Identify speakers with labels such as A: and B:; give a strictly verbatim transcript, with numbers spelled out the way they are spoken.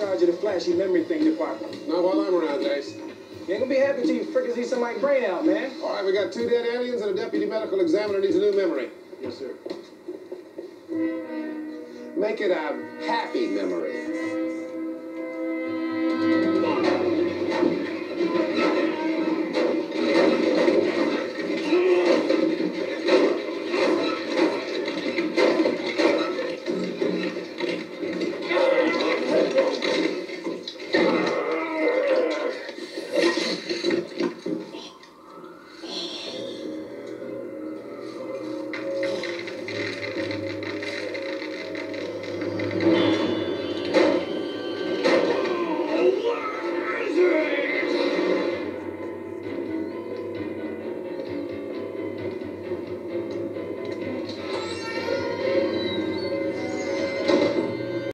A: charge of the flashy memory thing department.
B: Not while I'm around, Dice.
A: You ain't gonna be happy till you frickin' see somebody's brain out, man.
B: All right, we got two dead aliens and a deputy medical examiner needs a new memory.
A: Yes, sir.
B: Make it a happy memory.